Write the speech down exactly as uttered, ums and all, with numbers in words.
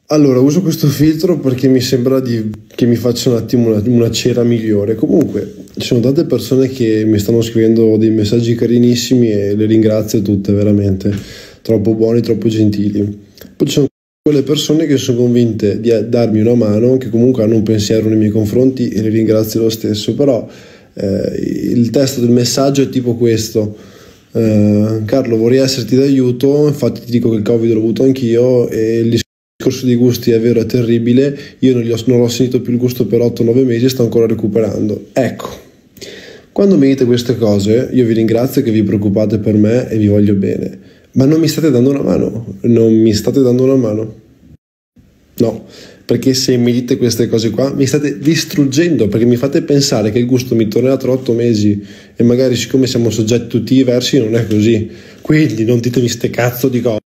Allora, uso questo filtro perché mi sembra di- che mi faccia un attimo una, una cera migliore. Comunque, ci sono tante persone che mi stanno scrivendo dei messaggi carinissimi e le ringrazio tutte, veramente. Troppo buoni, troppo gentili. Poi ci sono quelle persone che sono convinte di eh, darmi una mano, che comunque hanno un pensiero nei miei confronti e le ringrazio lo stesso. Però eh, il testo del messaggio è tipo questo. Eh, Carlo, vorrei esserti d'aiuto, infatti ti dico che il Covid l'ho avuto anch'io e il discorso dei gusti è vero, è terribile, io non, gli ho, non ho sentito più il gusto per otto nove mesi e sto ancora recuperando. Ecco, quando mi dite queste cose io vi ringrazio che vi preoccupate per me e vi voglio bene, ma non mi state dando una mano, non mi state dando una mano. No, perché se mi dite queste cose qua mi state distruggendo, perché mi fate pensare che il gusto mi tornerà tra otto mesi e magari siccome siamo soggetti tutti diversi non è così. Quindi non ditemi ste cazzo di cose.